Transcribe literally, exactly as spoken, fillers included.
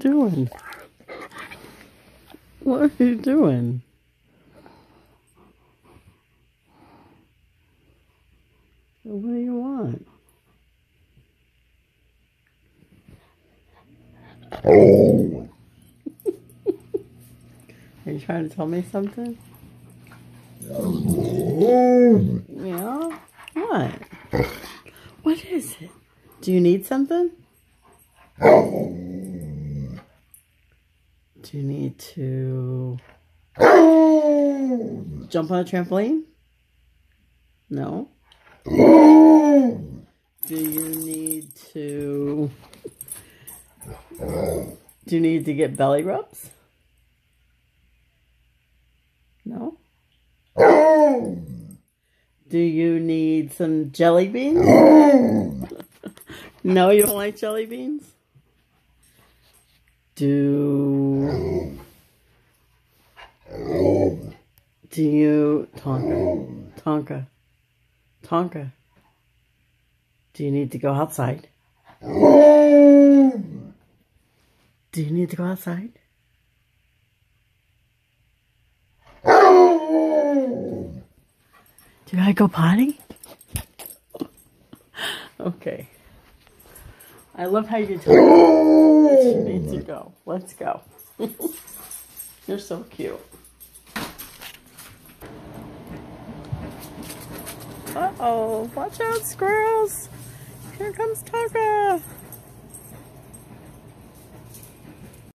doing? What are you doing? What do you want? Oh. Are you trying to tell me something? Oh. Yeah? What? What is it? Do you need something? Oh. Do you need to Oh. jump on a trampoline? No? Oh. Do you need to... Do you need to get belly rubs? No? Oh. Do you need some jelly beans? Oh. No, you don't like jelly beans? Do... Oh. Do you... Tonka. Tonka. Tonka. Do you need to go outside? Oh. Do you need to go outside? Oh. Do I go potty? Okay. I love how you tell me that you need to go. Let's go. You're so cute. Uh-oh. Watch out, squirrels. Here comes Tonka.